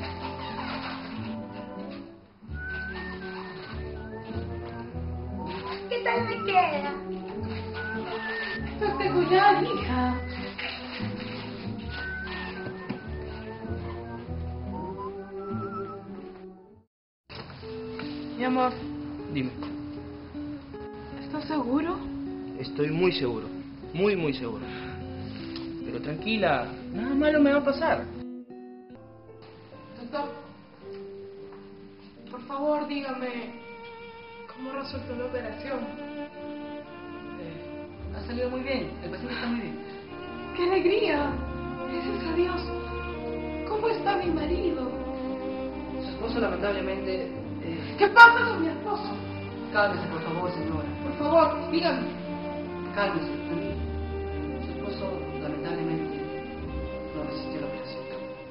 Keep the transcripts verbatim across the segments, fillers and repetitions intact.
¿Qué tal me queda? Espectacular, hija. Mi amor, Dime. ¿estás seguro? Estoy muy seguro. Muy, muy seguro. Pero tranquila, nada malo me va a pasar. Doctor, por favor, dígame cómo resultó la operación. Eh, ha salido muy bien, el paciente está muy bien. ¡Qué alegría! Gracias a Dios. ¿Cómo está mi marido? Su esposo lamentablemente... Eh, ¿Qué pasa con mi esposo? cálmese, por favor, señora. Por favor, dígame. Cálmese. Su esposo lamentablemente no resistió la operación.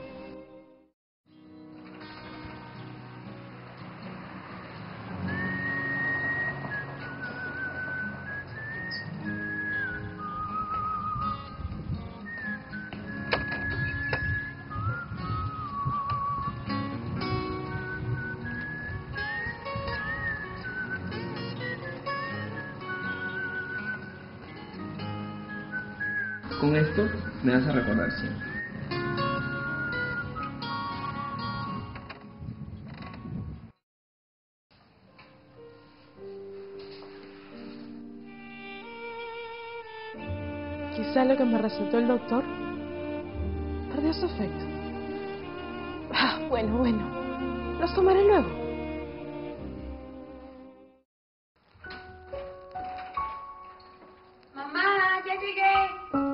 Con esto me vas a recordar siempre. Quizá lo que me recetó el doctor perdió su efecto. Ah, bueno, bueno. Los tomaré luego. Mamá, ya llegué.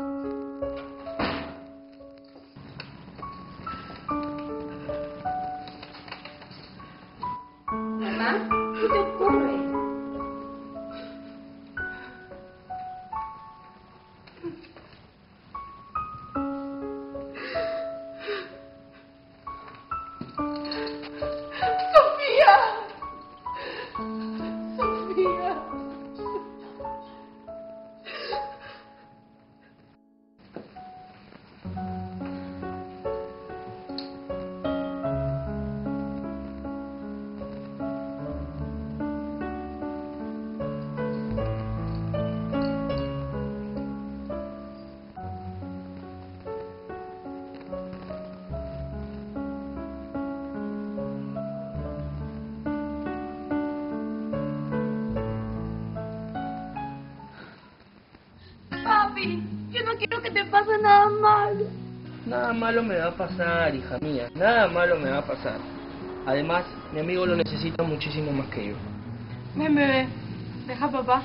Mamá, ¿qué te ocurre? ¡Sofía! ¡Sofía! Papi, yo no quiero que te pase nada malo. Nada malo me va a pasar, hija mía. Nada malo me va a pasar. Además, mi amigo lo necesita muchísimo más que yo. Ven, bebé. Deja a papá.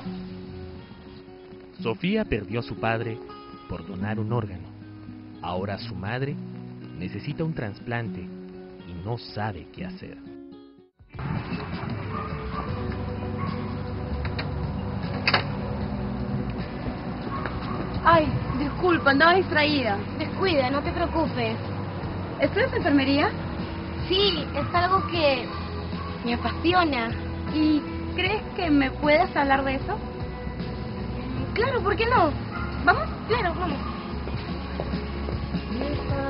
Sofía perdió a su padre por donar un órgano. Ahora su madre necesita un trasplante y no sabe qué hacer. Ay, disculpa, andaba distraída. Descuida, no te preocupes. ¿Estudias enfermería? Sí, es algo que me apasiona. ¿Y crees que me puedes hablar de eso? Claro, ¿por qué no? ¿Vamos? Claro, vamos. Vieja,